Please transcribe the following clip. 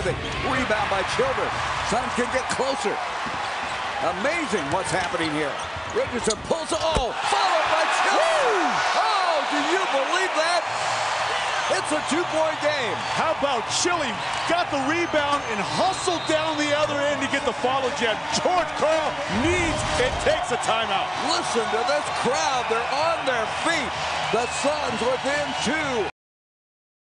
terrific rebound by Childress. Suns can get closer. Amazing what's happening here. Richardson pulls, followed by Childress. Oh, do you believe that? It's a two-point game. How about Chili got the rebound and hustled down the other end to get the follow jab. George Karl needs and takes a timeout. Listen to this crowd. They're on their feet. The Suns within 2.